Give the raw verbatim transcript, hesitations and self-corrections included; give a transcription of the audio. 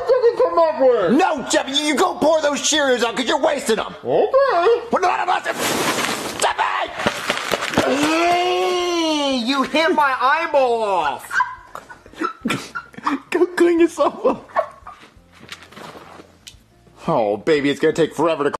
you can come up with. No, Jeffy, you go pour those Cheerios out because you're wasting them. Okay. Put them on the Jeffy! Hey, you hit my eyeball off. Go clean yourself up. Oh, baby, it's gonna take forever to